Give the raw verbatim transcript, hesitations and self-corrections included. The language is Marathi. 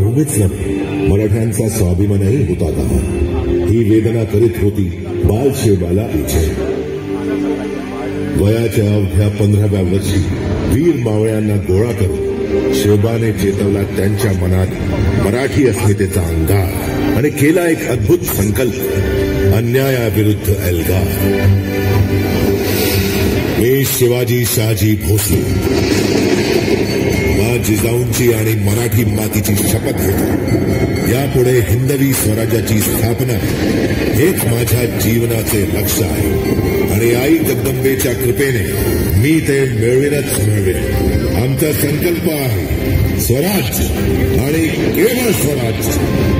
भूमीच नव्हे, मराठ्यांचा स्वाभिमानही होता का? ही वेदना करीत होती बाल शिवबाला इच्छे. वयाच्या अवघ्या पंधराव्या वर्षी वीर मावळ्यांना गोळा करून शिवबाने चेतवला त्यांच्या मनात मराठी अस्मितेचा अंगार आणि केला एक अद्भुत संकल्प, अन्यायाविरुद्ध एल्गार. मी शिवाजी शहाजी भोसले मा जिजाऊंची आणि मराठी मातीची शपथ घेतो. यापुढे हिंदवी स्वराज्याची स्थापना हेच माझ्या जीवनाचे लक्ष्य आहे आणि आई जगदंबेच्या कृपेने मी ते मिळविनच मिळवेन. आमचा संकल्प आहे स्वराज्य आणि केवळ स्वराज्य.